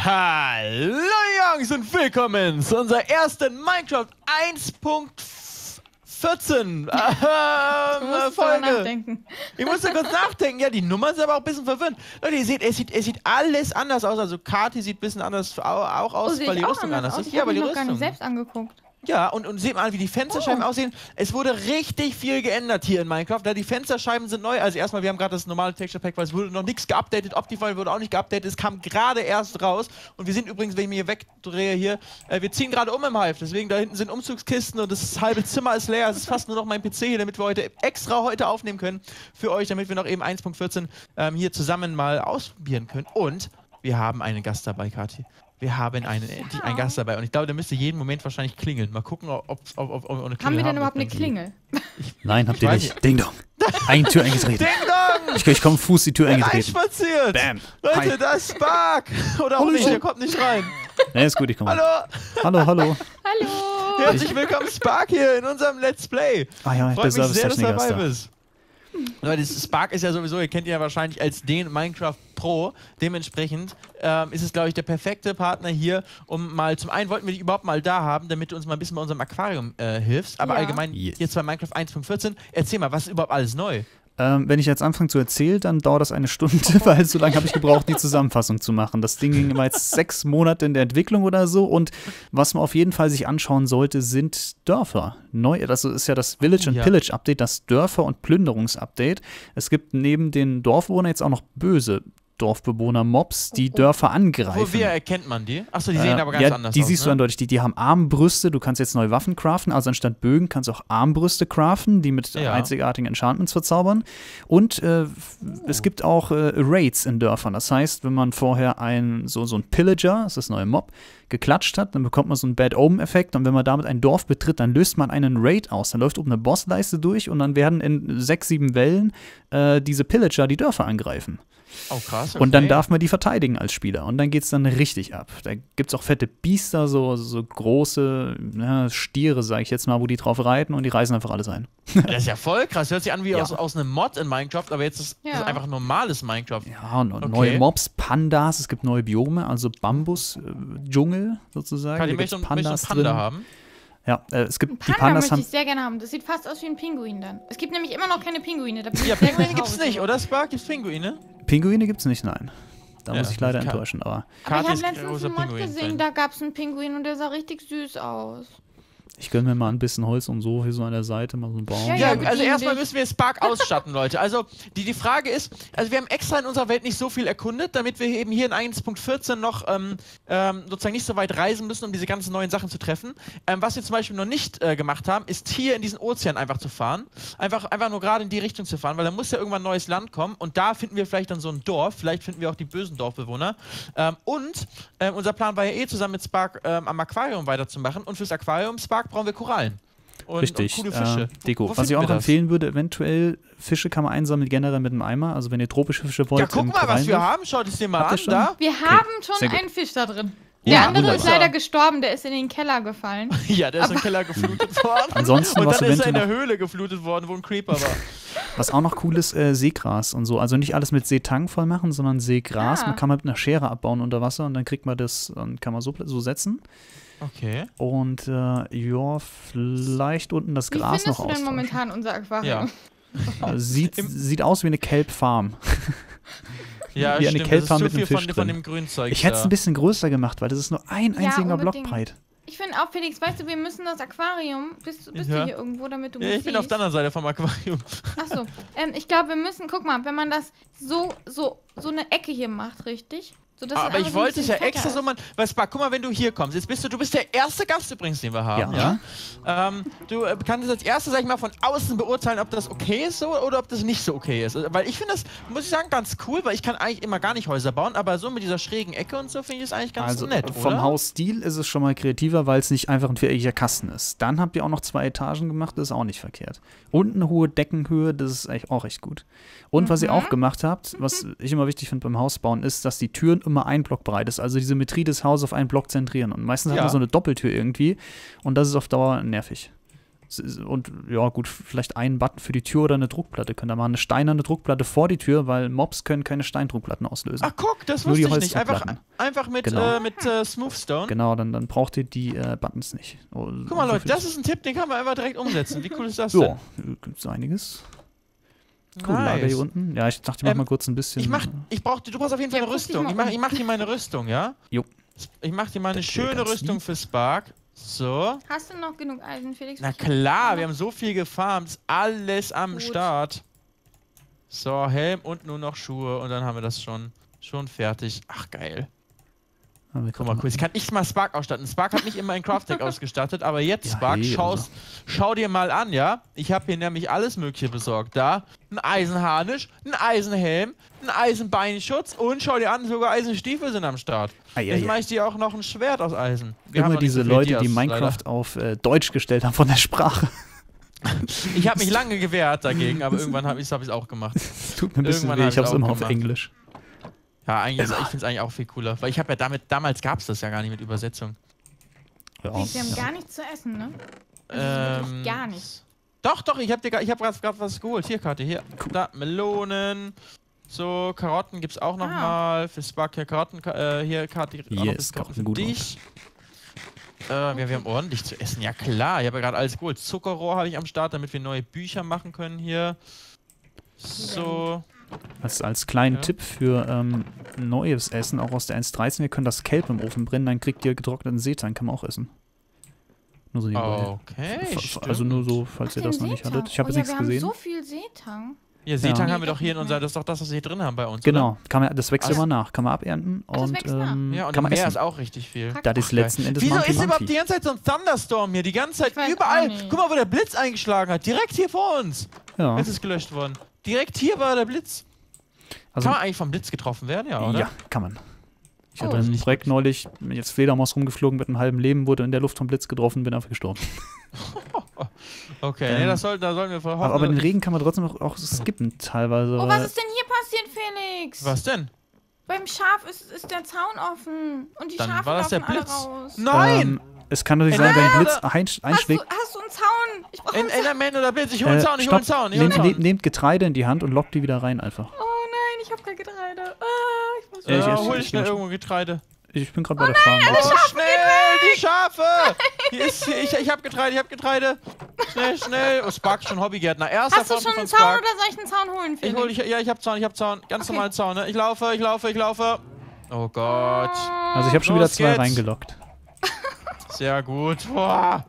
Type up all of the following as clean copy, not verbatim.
Hallo Jungs und willkommen zu unserer ersten Minecraft 1.14 Folge. Ich musste kurz nachdenken. Ja, die Nummern sind aber auch ein bisschen verwirrend. Leute, ihr seht, es sieht alles anders aus. Also Kati sieht ein bisschen anders auch aus, weil die Rüstung anders ist. Ich habe mich noch gar nicht selbst angeguckt. Ja, und seht mal, wie die Fensterscheiben aussehen. Es wurde richtig viel geändert hier in Minecraft. Die Fensterscheiben sind neu. Also erstmal, wir haben gerade das normale Texture Pack, weil es wurde noch nichts geupdatet. Optifine wurde auch nicht geupdatet. Es kam gerade erst raus. Und wir sind übrigens, wenn ich mir hier wegdrehe hier, wir ziehen gerade um im Hive. Deswegen, da hinten sind Umzugskisten und das halbe Zimmer ist leer. Es ist fast nur noch mein PC hier, damit wir heute aufnehmen können für euch, damit wir noch eben 1.14 hier zusammen mal ausprobieren können. Und wir haben einen Gast dabei, Kathi. Wir haben endlich einen Gast dabei und ich glaube, der müsste jeden Moment wahrscheinlich klingeln. Mal gucken, ob eine Klingel haben wir denn überhaupt eine Klingel? Nein, habt ihr nicht. Ding dong. Eine Tür eingetreten. Ding dong! Ich komme Fuß die Tür eingetreten. Spaziert. Bam. Leute, Hi. da ist Spark. Oder auch nicht, der kommt nicht rein. Ne, ist gut, ich komme. Hallo. Hallo, hallo. Hallo. Herzlich willkommen, Spark, hier in unserem Let's Play. Ah ja, Freut mich sehr, dass du Servicetechniker dabei ist da. bist. Leute, Spark ist ja sowieso, ihr kennt ihn ja wahrscheinlich als den Minecraft Pro. Dementsprechend ist es, glaube ich, der perfekte Partner hier, um mal, zum einen wollten wir dich überhaupt mal da haben, damit du uns mal ein bisschen bei unserem Aquarium hilfst, aber allgemein jetzt bei Minecraft 1.14. Erzähl mal, was ist überhaupt alles neu? Wenn ich jetzt anfange zu erzählen, dann dauert das eine Stunde, weil so lange habe ich gebraucht, die Zusammenfassung zu machen. Das Ding ging immer jetzt 6 Monate in der Entwicklung oder so und was man auf jeden Fall sich anschauen sollte, sind Dörfer. Neu, das ist ja das Village and Pillage Update, das Dörfer- und Plünderungs-Update. Es gibt neben den Dorfbewohnern jetzt auch noch böse Dorfbewohner-Mobs, die Dörfer angreifen. Woher erkennt man die? Achso, die sehen aber ganz anders aus. Die siehst du eindeutig. Die haben Armbrüste. Du kannst jetzt neue Waffen craften. Also anstatt Bögen kannst du auch Armbrüste craften, die mit einzigartigen Enchantments verzaubern. Und es gibt auch Raids in Dörfern. Das heißt, wenn man vorher so ein Pillager, das ist das neue Mob, geklatscht hat, dann bekommt man so einen Bad Omen-Effekt. Und wenn man damit ein Dorf betritt, dann löst man einen Raid aus. Dann läuft oben eine Bossleiste durch und dann werden in 6, 7 Wellen diese Pillager die Dörfer angreifen. Oh, krass, okay. Und dann darf man die verteidigen als Spieler. Und dann geht's dann richtig ab. Da gibt's auch fette Biester, so große Stiere, sag ich jetzt mal, wo die drauf reiten und die reißen einfach alles ein. Das ist ja voll krass. Hört sich an wie aus einem Mod in Minecraft, aber jetzt ist das einfach normales Minecraft. Ja, und neue Mobs, Pandas, es gibt neue Biome, also Bambus-Dschungel sozusagen. Kann ich möchte einen Panda haben? Ja, es gibt Panda die Pandas möchte ich sehr gerne haben. Das sieht fast aus wie ein Pinguin dann. Es gibt nämlich immer noch keine Pinguine. Ja, Pinguine gibt's nicht, oder Spark? Gibt's Pinguine? Pinguine gibt's nicht, nein. Da muss ich leider enttäuschen, aber ich habe letztens einen Mod gesehen, da gab's einen Pinguin und der sah richtig süß aus. ich gönne mir mal ein bisschen Holz und so, hier so an der Seite, mal so einen Baum. Ja, also erstmal müssen wir Spark ausstatten, Leute. Also die Frage ist, also wir haben extra in unserer Welt nicht so viel erkundet, damit wir eben hier in 1.14 noch sozusagen nicht so weit reisen müssen, um diese ganzen neuen Sachen zu treffen. Was wir zum Beispiel noch nicht gemacht haben, ist hier in diesen Ozean einfach zu fahren. Einfach nur gerade in die Richtung zu fahren, weil da muss ja irgendwann ein neues Land kommen und da finden wir vielleicht dann so ein Dorf, vielleicht finden wir auch die bösen Dorfbewohner. Unser Plan war ja zusammen mit Spark am Aquarium weiterzumachen und fürs Aquarium, Spark, brauchen wir Korallen. Richtig, und coole Fische. Deko. Was ich auch empfehlen würde, eventuell Fische kann man einsammeln generell mit einem Eimer. Also wenn ihr tropische Fische wollt. Ja, guck mal, was wir haben. Schaut es dir mal an. Da. Wir haben schon einen Fisch da drin. Der andere ist leider gestorben, der ist in den Keller gefallen. Ja, der ist in den Keller geflutet worden. Ansonsten und dann ist er in der Höhle geflutet worden, wo ein Creeper war. Was auch noch cool ist, Seegras und so. Also nicht alles mit Seetang voll machen, sondern Seegras. Man kann mit einer Schere abbauen unter Wasser und dann kriegt man das, dann kann man so setzen. Okay. Und vielleicht unten das Gras noch austauschen. Wie findest du denn momentan unser Aquarium? Ja. Sieht aus wie eine Kelp-Farm. Ja, wie eine Kelp-Farm mit einem Fisch von dem Grünzeug. Ich hätte es ein bisschen größer gemacht, weil das ist nur ein einziger Block breit. Ich finde auch, Felix, weißt du, wir müssen das Aquarium, bist du hier irgendwo, damit du mich siehst? Ich bin auf der anderen Seite vom Aquarium. Achso, ich glaube, wir müssen, guck mal, wenn man das so eine Ecke hier macht, richtig? Aber ich wollte es ja extra so machen, weil Spark, guck mal, wenn du hier kommst, du bist der erste Gast übrigens, den wir haben, ja? Du kannst als Erster, sag ich mal, von außen beurteilen, ob das okay ist so oder ob das nicht so okay ist. Weil ich finde das, muss ich sagen, ganz cool, weil ich kann eigentlich immer gar nicht Häuser bauen, aber so mit dieser schrägen Ecke und so finde ich das eigentlich ganz nett, oder? Vom Hausstil ist es schon mal kreativer, weil es nicht einfach ein viereckiger Kasten ist. Dann habt ihr auch noch 2 Etagen gemacht, das ist auch nicht verkehrt. Und eine hohe Deckenhöhe, das ist eigentlich auch echt gut. Und was ihr auch gemacht habt, was ich immer wichtig finde beim Hausbauen, ist, dass die Türen immer ein Block breit ist. Also die Symmetrie des Hauses auf einen Block zentrieren. Und meistens hat man so eine Doppeltür irgendwie. Und das ist auf Dauer nervig. Und ja, gut, vielleicht einen Button für die Tür oder eine Druckplatte. Könnt ihr machen eine steinerne Druckplatte vor die Tür, weil Mobs können keine Steindruckplatten auslösen. Ach guck, das Nur wusste die ich nicht. Einfach mit, Genau. mit Smoothstone. Genau, dann braucht ihr die Buttons nicht. Oh, Guck mal, so Leute, viel- das ist ein Tipp, den kann man einfach direkt umsetzen. Wie cool ist das denn? Ja, gibt's einiges. Cool, Lager hier unten. Ja, ich dachte, ich mach mal kurz ein bisschen. du brauchst auf jeden Fall Ja, eine guck dich Rüstung. mal Ich mach dir meine Rüstung, ja? Jo. Ich mach dir mal eine Das geht schöne ganz Rüstung lieb. für Spark. So. Hast du noch genug Eisen, Felix? Na klar, wir haben so viel gefarmt. Ist alles am Gut. Start. So, Helm und nur noch Schuhe. Und dann haben wir das schon fertig. Ach, geil. Guck mal, cool. Jetzt kann ich mal Spark ausstatten. Spark hat nicht immer in Craft-Deck ausgestattet, aber jetzt, Ja, Spark, hey, also. schau dir mal an, ja? Ich habe hier nämlich alles Mögliche besorgt. Da ein Eisenharnisch, ein Eisenhelm, ein Eisenbeinschutz und schau dir an, sogar Eisenstiefel sind am Start. Jetzt mache ich dir auch noch ein Schwert aus Eisen. Wir haben Immer noch nicht diese so viel Leute, Dias, die Minecraft auf Deutsch gestellt haben von der Sprache. Ich habe mich lange gewehrt dagegen, aber irgendwann habe ich es auch gemacht. Tut mir ein bisschen Irgendwann weh, hab ich hab's ich's auch immer auf gemacht. Englisch. Ja, eigentlich, ich finde es eigentlich auch viel cooler. Weil ich habe ja damals gab es das ja gar nicht mit Übersetzung. Ja, Wir haben gar nichts zu essen, ne? Also wirklich gar nichts. Doch, ich habe gerade was geholt. Hier, Karte, hier. Cool. Da, Melonen. So, Karotten gibt's auch noch mal. Für Spark hier Karotten. Hier, Karte. Yes, Karotten für gut dich. Wir haben ordentlich zu essen. Ja, klar. Ich habe ja gerade alles geholt. Zuckerrohr habe ich am Start, damit wir neue Bücher machen können hier. So. Als kleinen Ja. Tipp für neues Essen, auch aus der 1.13, wir können das Kelp im Ofen brennen, dann kriegt ihr getrockneten Seetang, kann man auch essen. Nur so nebenbei. Okay. Also nur so, falls ihr das noch nicht hattet. Ich habe jetzt nichts Wir gesehen. haben so viel Seetang. Ja, Seetang Ja. haben wir doch hier in unserer. Das ist doch das, was wir hier drin haben bei uns. Genau, das wächst Also- immer nach. Kann man abernten das und wächst nach. Oder? Ja, und kann im man Meer essen. ist auch richtig viel. Das ist letzten Endes Wieso Monkey ist überhaupt Monkey. die ganze Zeit so ein Thunderstorm hier? Die ganze Zeit Ich weiß überall. auch nicht. Guck mal, wo der Blitz eingeschlagen hat. Direkt hier vor uns. Ja, Jetzt ist gelöscht worden. Direkt hier war der Blitz. also, Kann man eigentlich vom Blitz getroffen werden, ja, oder? ja, kann man. Ich Oh, hatte das ist ein nicht Projekt neulich, jetzt Fledermaus rumgeflogen mit einem halben Leben, wurde in der Luft vom Blitz getroffen, bin einfach gestorben. Okay, nee, da sollten wir verhoffen. Aber den Regen kann man trotzdem auch skippen teilweise. Oh, weil- was ist denn hier passiert, Felix? Was denn? Beim Schaf ist der Zaun offen. Und die Dann Schafe war das der laufen alle Blitz. raus. Nein! Es kann natürlich sein, wenn ein Blitz einschlägt. Hast du einen Zaun? Ich brauche einen Zaun. Enderman oder Blitz? Ich hol einen Zaun, ich hol einen stopp. Zaun, ich hol einen Zaun. Nehmt Getreide in die Hand und lockt die wieder rein einfach. Oh nein, ich habe kein Getreide. Ich muss Ja, ich esse- hol ich ich schnell mach- irgendwo Getreide. Ich bin gerade bei der Farm. Oh, schnell, die Schafe! Ich hab Getreide. Schnell. Oh, Spark ist schon Hobbygärtner. Erster Hast du Forschung schon einen von Zaun Spark. oder soll ich einen Zaun holen, Felix? Ich hab Zaun. Ganz Okay. normalen Zaun, ne? Ich laufe. Oh Gott. Also ich habe schon wieder Los 2 geht's. reingelockt. Sehr gut. Boah.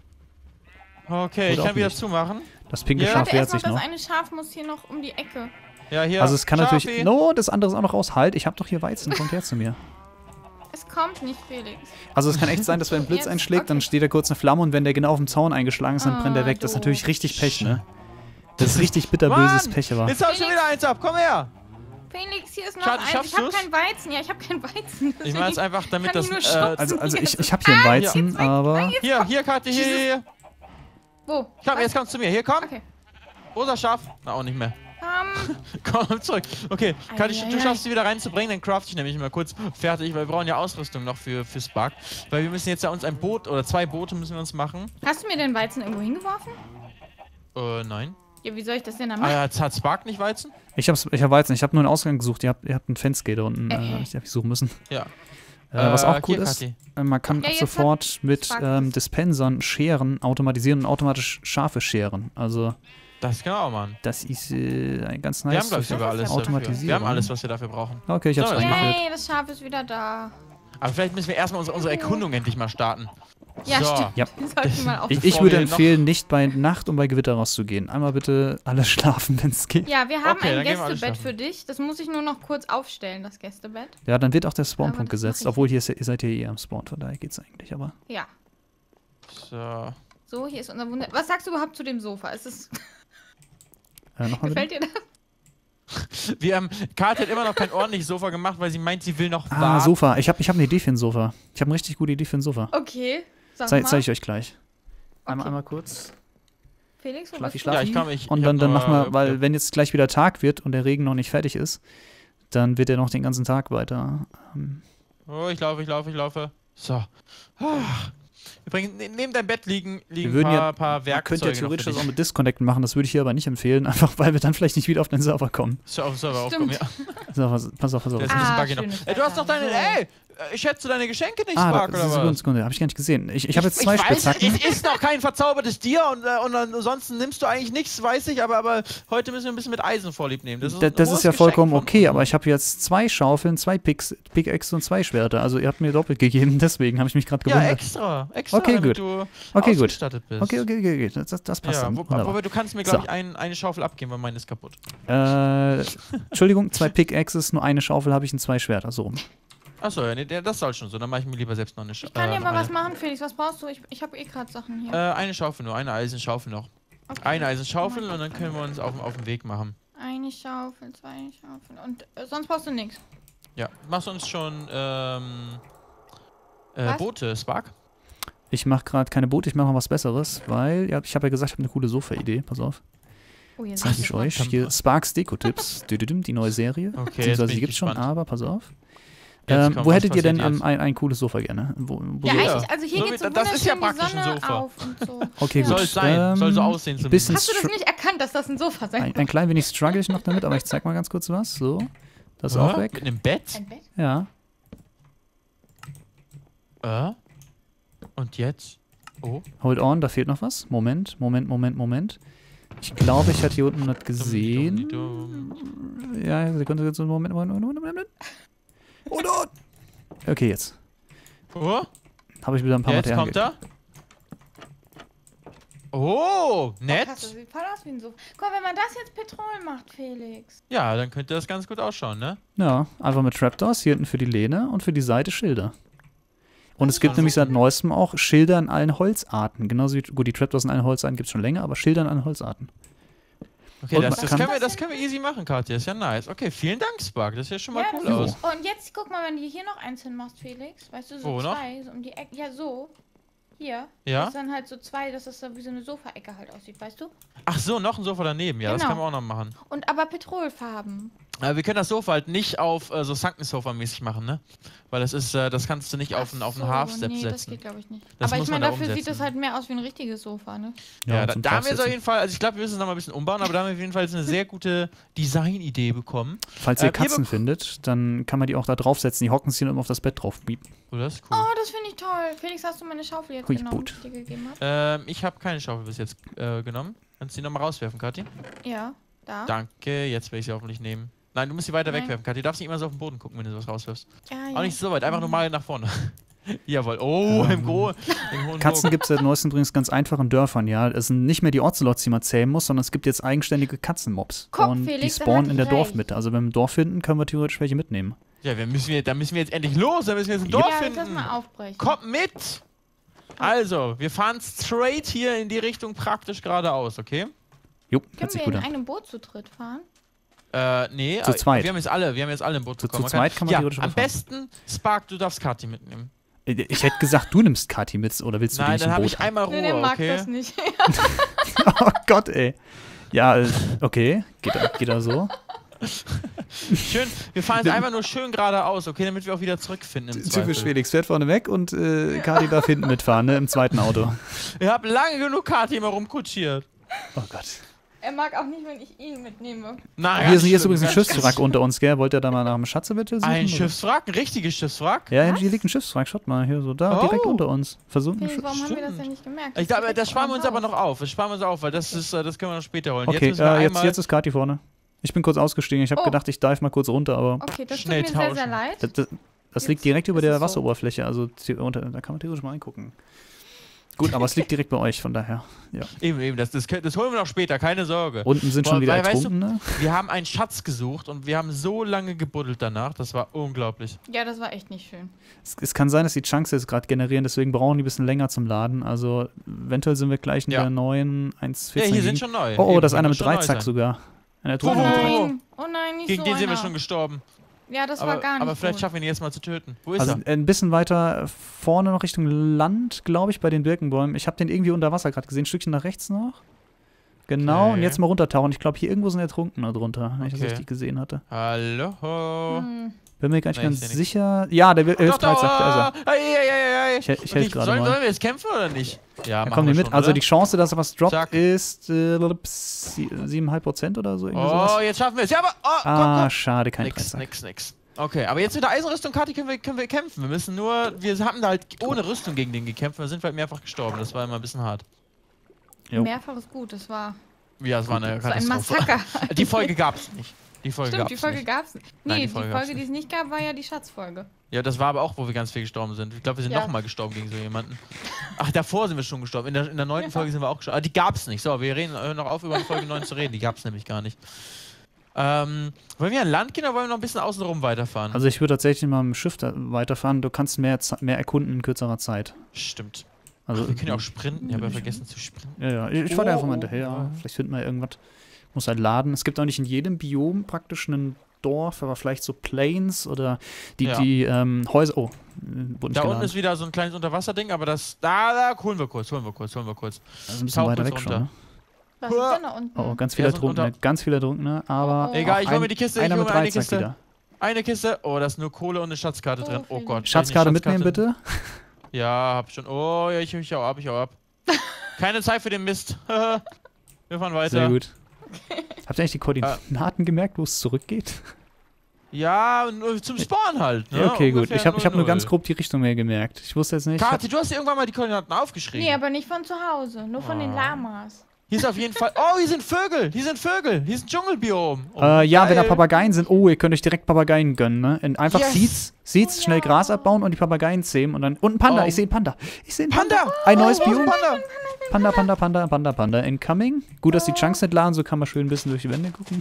Okay, ich Oder kann auch wieder nicht. zumachen. Das pinke Ja. Schaf Warte wehrt erstmal, sich das noch. eine Schaf muss hier noch um die Ecke. Ja, hier. Also es kann Schafi. natürlich... No, das andere ist auch noch raus. Halt, ich habe doch hier Weizen. Kommt her zu mir. Es kommt nicht, Felix. Also es kann echt sein, dass wenn ein Blitz Jetzt, einschlägt, dann okay. steht da kurz eine Flamme und wenn der genau auf dem Zaun eingeschlagen ist, dann brennt der weg. Das ist doof. natürlich richtig Pech, ne? Das ist richtig bitterböses Mann, Pech, aber... Jetzt hau ich schon wieder eins ab. Komm her. Felix, hier ist noch Schade, eins. schaffst Ich habe du's? kein Weizen. Ja, ich habe kein Weizen. Ich mach jetzt einfach, damit kann das... ich nur schubsen. Also ich habe hier einen Weizen, jetzt weg. aber... Hier, Karte, hier. Wo? Komm, jetzt kommst du zu mir. Hier, komm. Okay. Rosa Schaf. Na, auch nicht mehr. Komm zurück. Okay, Kati, du Eieiei. schaffst sie wieder reinzubringen, dann craft ich nämlich mal kurz fertig, weil wir brauchen ja Ausrüstung noch für Spark. Weil wir müssen jetzt ja uns ein Boot, oder 2 Boote müssen wir uns machen. Hast du mir den Weizen irgendwo hingeworfen? Nein. Ja, wie soll ich das denn dann Ah, machen? ja, hat Spark nicht Weizen? Ich hab Weizen, ich habe nur einen Ausgang gesucht. Ihr habt einen Fenske da unten, ich hab ich suchen müssen. Ja. Was auch cool hier, ist, Kathi. man kann Ja, ab jetzt sofort mit Spark das. Dispensern Scheren automatisieren und automatisch Schafe scheren. Also Das können wir auch machen. das ist ganz Wir nice. haben, glaube ich, sogar alles dafür. Automatisieren. Wir haben alles, was wir dafür brauchen. Okay, ich hab's So, eingeführt. Hey, das Schaf ist wieder da. Aber vielleicht müssen wir erstmal unsere Erkundung endlich mal starten. Ja, So. stimmt. Ja. Wir sollten mal auf. Ich Bevor würde wir noch- empfehlen, nicht bei Nacht und bei Gewitter rauszugehen. Einmal bitte alle schlafen, wenn es geht. Ja, wir haben Okay, ein dann gehen wir alle Gästebett schlafen. für dich. Das muss ich nur noch kurz aufstellen, das Gästebett. Ja, dann wird auch der Aber Spawnpunkt das mach gesetzt, ich. obwohl ihr seid ja eh am Spawn, von daher geht's eigentlich, aber... Ja. So. So, hier ist unser Wunder. Was sagst du überhaupt zu dem Sofa? Ist es Nochmal gefällt bitte? dir das? Kati hat immer noch kein ordentliches Sofa gemacht, weil sie meint, sie will noch Ah, warten. Sofa. Ich hab eine Idee für ein Sofa. Ich habe eine richtig gute Idee für ein Sofa. Okay. Sag Zeig mal. ich euch gleich. Okay. Einmal kurz. Felix, wo Schlafi, bist du? schlafi. Ja, ich komme. Und dann machen wir, weil wenn jetzt gleich wieder Tag wird und der Regen noch nicht fertig ist, dann wird er noch den ganzen Tag weiter. Oh, ich laufe. So. Ah. Übrigens, neben deinem Bett liegen Wir würden ein paar Werkzeuge. Man könnte ja noch theoretisch für das auch dich. mit Disconnecten machen, das würde ich hier aber nicht empfehlen, einfach weil wir dann vielleicht nicht wieder auf den Server kommen. Server aufkommen, ja. So, pass auf. Der ist ein bisschen buggy noch. schönes Du hast doch deine. Wetter. Ey! Schätzt du deine Geschenke nicht, Spark, oder was? Sekunde, habe ich gar nicht gesehen. Ich habe jetzt zwei Ich weiß, Spitzhacken. es ist noch kein verzaubertes Tier und ansonsten nimmst du eigentlich nichts, weiß ich, aber heute müssen wir ein bisschen mit Eisen vorlieb nehmen. Das Das ist ja vollkommen okay, aber ich habe jetzt 2 Schaufeln, 2 Pickaxe und 2 Schwerter. Also ihr habt mir doppelt gegeben, deswegen habe ich mich gerade gewundert. Ja, extra, Okay, damit gut. du Okay, gut. ausgestattet bist. Okay. Das passt Ja, dann. wobei du kannst mir, glaube ich, eine Schaufel abgeben, weil meine ist kaputt. Entschuldigung, 2 Pickaxes, nur eine Schaufel habe ich und 2 Schwerter, so rum. Achso, ja, nee, das soll schon so. Dann mache ich mir lieber selbst noch eine Schaufel. Ich kann dir mal was machen, Felix. Was brauchst du? Ich habe eh gerade Sachen hier. Eine Schaufel nur, eine Eisenschaufel noch. Okay. Eine Eisenschaufel und dann können wir uns auf den Weg machen. Eine Schaufel, 2 Schaufeln. Und sonst brauchst du nichts. Ja, machst uns schon Was? Boote, Spark? Ich mache gerade keine Boote, ich mache noch was Besseres, weil ich habe ja gesagt, ich habe eine coole Sofa-Idee. Pass auf. Oh, jetzt Zeige ich euch. Hier Sparks Deko-Tipps. Die neue Serie. Okay, Beziehungsweise die gibt es schon, aber pass auf. Wo hättet ihr denn ein cooles Sofa gerne? Wo Ja, so- eigentlich, also hier So geht so wie- das ist ja wunderschön die praktisch ein Sonne Sofa. auf und so. Okay, Ja. gut. Soll es sein, soll so aussehen zumindest. bisschen Hast du das nicht erkannt, dass das ein Sofa sein ein klein wenig struggle ich noch damit, aber ich zeig mal ganz kurz was. So. Das ist auch Mit weg. einem Bett? Ein Bett? Ja. Und jetzt? Oh. Hold on, da fehlt noch was. Moment. Ich glaube, ich hatte hier unten was gesehen. Ja, Sekunde, Moment. Hold on! Okay, jetzt. Oh, Habe ich wieder ein paar jetzt Materialien. kommt er. Oh, nett. Krass, das sieht voll aus wie ein Sofa. Guck mal, wenn man das jetzt Petrol macht, Felix. Ja, dann könnte das ganz gut ausschauen, ne? Ja, einfach mit Trapdoors, hier hinten für die Lehne und für die Seite Schilder. Und es gibt Also- nämlich seit neuestem auch Schilder in allen Holzarten. Genauso wie, gut, die Trapdoors in allen Holzarten gibt es schon länger, aber Schilder in allen Holzarten. Okay, Und das man kann- können wir easy machen, Katja. Ist ja nice. Okay, vielen Dank, Spark. Das sieht ja schon mal Ja, cool das aus. ist- Und jetzt guck mal, wenn du hier noch eins hinmachst, Felix. Weißt du, so Wo noch? 2, so um die Ecke. Ja, so. Hier. Ja? Das ist dann halt so 2, dass das so wie so eine Sofaecke halt aussieht, weißt du? Ach so, noch ein Sofa daneben. Ja, das Genau. können wir auch noch machen. Und aber Petrolfarben. Aber wir können das Sofa halt nicht auf so Sunken-Sofa-mäßig machen, ne? Weil das ist, das kannst du nicht auf einen Half-Step nee, das setzen. geht glaube ich nicht. Das Aber muss ich man meine, da dafür sieht das umsetzen. halt mehr aus wie ein richtiges Sofa, ne? Ja, zum da haben wir jetzt auf Draufsetzen. jeden Fall, also ich glaube, wir müssen es noch mal ein bisschen umbauen, aber da haben wir auf jeden Fall jetzt eine sehr gute Design-Idee bekommen. Falls ihr hier Katzen findet, dann kann man die auch da draufsetzen. Die hocken sich dann immer auf das Bett drauf. Miep. Oh, das ist cool. Oh, das finde ich toll. Felix, hast du meine Schaufel jetzt Hui, genommen, Boot. die ich dir gegeben habe? Ich habe keine Schaufel bis jetzt genommen. Kannst du die nochmal rauswerfen, Kathi? Ja, da. Danke, jetzt will ich sie hoffentlich nehmen. Nein, du musst sie weiter Nein. wegwerfen, Kathi. Du darfst nicht immer so auf den Boden gucken, wenn du was rauswirfst. Ja, ja. Auch nicht so weit, einfach normal nach vorne. Jawohl. Oh, im hohen Katzen gibt es seit neuestem übrigens ganz einfach in Dörfern, ja. Es sind nicht mehr die Ocelots, die man zähmen muss, sondern es gibt jetzt eigenständige Katzenmobs. Guck, und Felix, die da spawnen hatte in der ich recht. Dorfmitte. Also wenn wir ein Dorf finden, können wir theoretisch welche mitnehmen. Ja, da müssen wir jetzt endlich los. Da müssen wir jetzt ein Dorf Ja, finden. lass mal aufbrechen. Kommt mit! Also, wir fahren straight hier in die Richtung praktisch geradeaus, okay? Jo, hört Können sich wir gut in an. einem Boot zu dritt fahren? Nee, Zu zweit. Wir haben jetzt alle im Boot Zu bekommen. zweit kann man ja, theoretisch am fahren. besten, Spark, du darfst Kathi mitnehmen. Ich hätte gesagt, du nimmst Kathi mit, oder willst du die Nein, nicht dann im habe Boot ich einmal Ruhe, Nee, der mag okay? das nicht. Oh Gott, ey. Ja, okay. Geht da so. Schön, wir fahren jetzt einfach nur schön geradeaus, okay, damit wir auch wieder zurückfinden im Typisch Zweifel. Felix, fährt vorne weg und Kathi darf hinten mitfahren, ne, im zweiten Auto. Ich habe lange genug Kathi immer rumkutschiert. Oh Gott. Er mag auch nicht, wenn ich ihn mitnehme. Nein, Hier ist übrigens ein Schiffswrack unter uns, gell? Wollt ihr da mal nach dem Schatzebitte suchen? Ein oder? Schiffswrack, ein richtiges Schiffswrack? Ja, Was? hier liegt ein Schiffswrack, schaut mal, hier so da, Oh. direkt unter uns. Versunken. Felix, warum haben wir das Stimmt. denn nicht gemerkt? Ich glaube, steht das jetzt sparen wir am uns aber Haus. noch auf. Das sparen wir uns auf, weil das können wir noch später holen. Okay, müssen wir einmal jetzt ist Kathi vorne. Ich bin kurz ausgestiegen, ich habe Oh. gedacht, ich dive mal kurz runter, aber Okay, das tut Schnell mir sehr, sehr tauschen. leid. das liegt Jetzt direkt über ist der es so. Wasseroberfläche, also da kann man theoretisch mal reingucken. Gut, aber es liegt direkt bei euch, von daher. Ja. Eben, das holen wir noch später, keine Sorge. Unten sind schon wieder Weil, weißt du, Ertrunkene. Wir haben einen Schatz gesucht und wir haben so lange gebuddelt danach, das war unglaublich. Ja, das war echt nicht schön. Es kann sein, dass die Chunks jetzt gerade generieren, deswegen brauchen die ein bisschen länger zum Laden. Also eventuell sind wir gleich in Ja. der neuen 1.14. Ja, hier sind gegen- schon neu. Oh, Eben, das ist einer muss mit schon neu Dreizack sein. sogar. Ein Oh Ertrunkener mit Dreizack. nein, oh nein, nicht Gegen so den sind wir einer. schon gestorben. Ja, das war gar nicht aber vielleicht gut. schaffen wir ihn jetzt mal zu töten. Wo ist Also er? ein bisschen weiter vorne noch Richtung Land, glaube ich, bei den Birkenbäumen. Ich habe den irgendwie unter Wasser gerade gesehen, ein Stückchen nach rechts noch. Genau, Okay. und jetzt mal runtertauchen. Ich glaube, hier irgendwo sind Ertrunkene drunter, wenn ich das Okay. richtig gesehen hatte. Hallo. Bin mir gar nicht Nee, ganz ich seh sicher. Ja, der hilft Doch, 13. Da ist er. Ich Ich helfe gerade sollen mal. wir jetzt kämpfen oder nicht? Ja, Da machen kommen die wir mit. schon, Also oder? die Chance, dass er was droppt, Zack. ist 7,5% oder so. Irgendwie Oh, sowas. jetzt schaffen wir es. Ja, aber Ah, komm. schade, kein Nix. Dreizack. Okay, aber jetzt mit der Eisenrüstung, Kati, können wir kämpfen. Wir müssen nur, wir haben da halt ohne Rüstung gegen den gekämpft, da sind wir halt mehrfach gestorben. Das war immer ein bisschen hart. Jo. Mehrfach ist gut, das war Ja, es war eine so ein Katastrophe. Massaker. Die Folge gab's nicht. Stimmt, die Folge gab's nicht. Nein, Nee, die Folge die gab's Folge, die es nicht gab, war ja die Schatzfolge. Ja, das war aber auch, wo wir ganz viel gestorben sind. Ich glaube, wir sind Ja. nochmal gestorben gegen so jemanden. Ach, davor sind wir schon gestorben. In der 9. Folge sind wir auch gestorben. Aber die gab's nicht. So, wir hören noch auf, über die Folge 9 zu reden. Die gab's nämlich gar nicht. Wollen wir an Land gehen oder wollen wir noch ein bisschen außenrum weiterfahren? Also ich würde tatsächlich mal mit dem Schiff weiterfahren. Du kannst mehr erkunden in kürzerer Zeit. Stimmt. Also, Ach, wir können ja auch sprinten. Ich habe ja vergessen zu sprinten. Ja, ich fahre einfach mal Oh. hinterher. Vielleicht finden wir irgendwas. Muss halt laden. Es gibt auch nicht in jedem Biom praktisch einen Dorf, aber vielleicht so Plains oder die Häuser. Oh, wurde nicht Da geladen. unten ist wieder so ein kleines Unterwasserding, aber das. Da holen wir kurz. Also ein bisschen Tauch weiter kurz weg schon, runter. ne? Was ist denn da unten? Oh, ganz viele Ja, so Ertrunkene, aber Oh. Egal, auch ich hol mir die Kiste, einer ich hol mit mir eine Dreizack Kiste. wieder. Eine Kiste. Oh, da ist nur Kohle und eine Schatzkarte Oh, drin. Oh vielen Gott. Dank. Schatzkarte soll mitnehmen, ich die bitte. Ja, hab schon. Oh, ja, ich hau ab. Keine Zeit für den Mist. Wir fahren weiter. Sehr gut. Habt ihr eigentlich die Koordinaten gemerkt, wo es zurückgeht? Ja, nur zum Spawn halt. Ne? Ja, okay, gut. Ungefähr Ich hab nur 0-0. ganz grob die Richtung mehr gemerkt. Ich wusste jetzt nicht. Kati, du hast dir irgendwann mal die Koordinaten aufgeschrieben. Nee, aber nicht von zu Hause, nur von den Oh. Lamas. Hier ist auf jeden Fall. Oh, hier sind Vögel. Hier ist ein Dschungelbiom. Oh, Ja, wenn da geil. Papageien sind, ihr könnt euch direkt Papageien gönnen, ne? Einfach Yes. Seeds, schnell Gras abbauen und die Papageien zähmen und dann. Und ein Panda, Oh. ich sehe einen Panda. Panda! Ein neues Oh, Biom. Panda! Panda incoming. Gut, dass die Chunks nicht laden, so kann man schön ein bisschen durch die Wände gucken.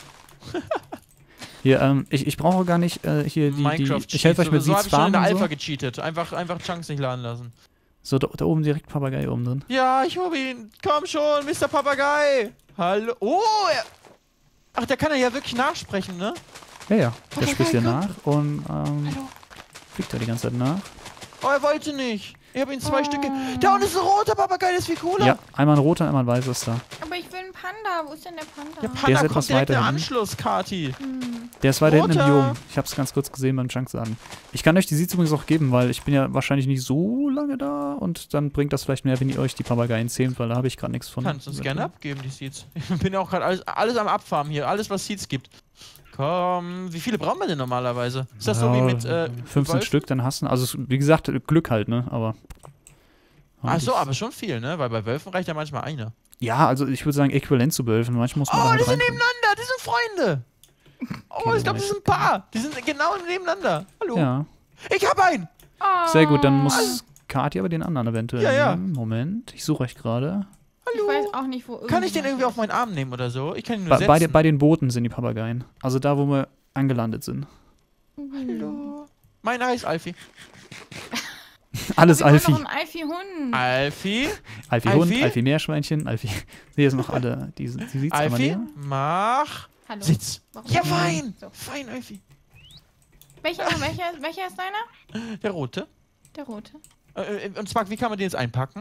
Hier, ich brauche gar nicht hier Minecraft ich helfe euch mit so hab Seeds ich schon in farmen der und Alpha so. gecheatet. Einfach Chunks nicht laden lassen. So, da oben direkt Papagei oben drin. Ja, ich hab ihn. Komm schon, Mr. Papagei. Hallo. Oh, ach, der kann ja wirklich nachsprechen, ne? Ja, der Papagei spricht dir kommt. nach und Hallo. fliegt da die ganze Zeit nach. Oh, er wollte nicht. Ich habe ihn 2 Stücke. Da unten ist ein roter Papagei, der ist viel cooler. Ja, einmal ein roter, einmal ein weißer ist da. Aber ich will einen Panda. Wo ist denn der Panda? Der Der Panda ist kommt etwas direkt weiter im hinten. Anschluss, Kati. Der ist weiter hinten im Roter. Biom. Ich hab's ganz kurz gesehen beim Chunks-Laden. Ich kann euch die Seeds übrigens auch geben, weil ich bin ja wahrscheinlich nicht so lange da und dann bringt das vielleicht mehr, wenn ihr euch die Papageien zähmt, weil da habe ich gerade nichts von. Kannst uns gerne abgeben, die Seeds. Ich bin ja auch gerade alles am Abfarmen hier. Alles, was Seeds gibt. Komm, wie viele brauchen wir denn normalerweise? Ist das so wie mit 15 Wolf? Stück, dann hast du. Also, wie gesagt, Glück halt, ne? Aber. Ach so, aber schon viel, ne? Weil bei Wölfen reicht ja manchmal einer. Ja, also ich würde sagen, äquivalent zu Wölfen. Manchmal muss man da Oh, halt die sind reingucken. nebeneinander, die sind Freunde. Oh, Okay, ich glaube, das sind ein Paar. Die sind genau nebeneinander. Hallo. Ja, Ich hab einen. Oh. sehr gut. Dann muss Kathi aber den anderen eventuell Ja, ja. nehmen. Moment, ich suche euch gerade. Ich weiß auch nicht, wo Kann ich den irgendwie auf meinen Arm nehmen oder so? Ich kann ihn nur setzen. Bei den Booten sind die Papageien. Also da, wo wir angelandet sind. Hallo. Mein Eis, Alfie. Alles Alfie. noch ein Alfie-Hund. Alfie. Alfie Hund, Alfie? Alfie Meerschweinchen, Alfie. Hier sind noch alle. Die sieht's aber Alfie, näher. mach. Hallo. Sitz. Warum? Ja, fein. So. Fein, Alfie. Welcher ist deiner? Der rote. Der rote. Und zwar, wie kann man den jetzt einpacken?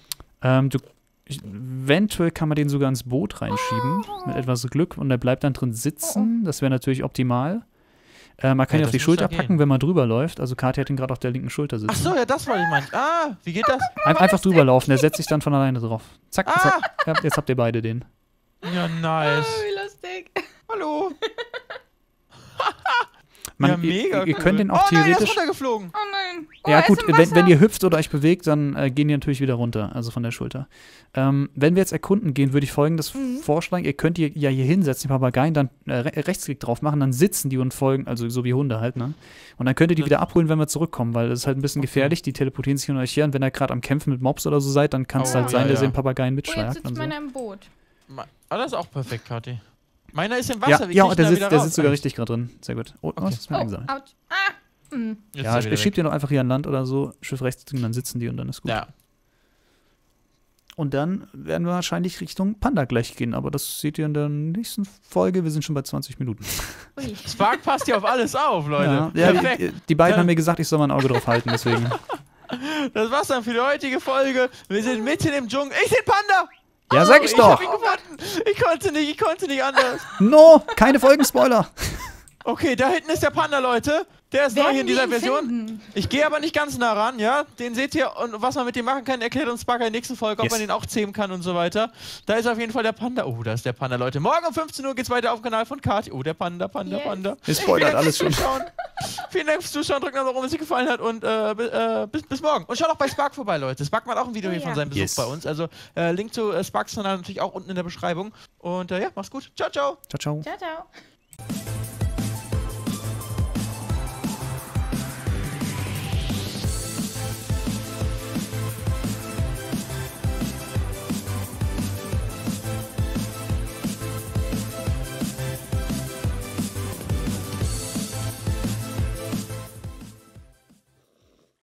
Eventuell kann man den sogar ins Boot reinschieben, mit etwas Glück, und der bleibt dann drin sitzen. Das wäre natürlich optimal. Man kann ihn auf das die muss Schulter ja gehen. packen, wenn man drüber läuft. Also Kathi hat ihn gerade auf der linken Schulter sitzen. Ach so, ja, das wollte ich meinen. Ah, wie geht das? Einfach drüber laufen, der setzt sich dann von alleine drauf. Zack, Ah! zack. Ja, jetzt habt ihr beide den. Ja, nice. wie lustig. Hallo. Man, ja, mega ihr könnt den auch oh nein, der ist theoretisch. runtergeflogen. Oh nein. Oh, Ja er ist gut, im Wasser. wenn ihr hüpft oder euch bewegt, dann gehen die natürlich wieder runter, also von der Schulter. Wenn wir jetzt erkunden gehen, würde ich Folgendes vorschlagen. Ihr könnt ihr ja hier hinsetzen, die Papageien, dann Rechtsklick drauf machen, dann sitzen die und folgen, also so wie Hunde halt, ne? Und dann könnt ihr die wieder abholen, wenn wir zurückkommen, weil das ist halt ein bisschen gefährlich, die teleportieren sich hin und euch her, und wenn ihr gerade am Kämpfen mit Mobs oder so seid, dann kann es Oh, halt sein, ja, dass ihr ja. den Papageien Oh, jetzt mitschlagt sitzt und so. meiner im Boot. Das ist auch perfekt, Kathi. Meiner ist im Wasser. Ja, Wie ja, krieg ich der da wieder sitzt, der raus? sitzt sogar richtig gerade drin. Sehr gut. Oh, Okay. was ist mir Oh, eingesammelt? ouch. Ah. Jetzt Ja, ist er wieder schiebt ihr doch einfach hier an Land oder so, Schiff rechts drücken, dann sitzen die und dann ist gut. weg. Ja. Und dann werden wir wahrscheinlich Richtung Panda gleich gehen, aber das seht ihr in der nächsten Folge. Wir sind schon bei 20 Minuten. Ui. Spark passt hier auf alles auf, Leute. Ja, Perfekt. die beiden Ja. haben mir gesagt, ich soll mal ein Auge drauf halten, deswegen. Das war's dann für die heutige Folge. Wir sind mitten im Dschungel. Ich sehe Panda. Ja, sag ich doch. Ich hab ihn gefunden. Ich konnte nicht anders. No, keine Folgenspoiler. Okay, da hinten ist der Panda, Leute. Der ist neu hier in dieser Version. Finden? Ich gehe aber nicht ganz nah ran, ja. Den seht ihr und was man mit dem machen kann, erklärt uns Sparker in der nächsten Folge, ob man den auch zähmen kann und so weiter. Da ist auf jeden Fall der Panda. Oh, da ist der Panda, Leute. Morgen um 15 Uhr geht's weiter auf dem Kanal von Kati. Oh, der Panda. Wir spoilern alles schon. Vielen Dank fürs Zuschauen. Drückt mal warum es euch gefallen hat und bis morgen. Und schaut auch bei Spark vorbei, Leute. Spark macht auch ein Video hier von seinem Besuch bei uns. Also Link zu Sparks Kanal natürlich auch unten in der Beschreibung. Und ja, mach's gut. Ciao, ciao. Ciao, ciao. Ciao, ciao.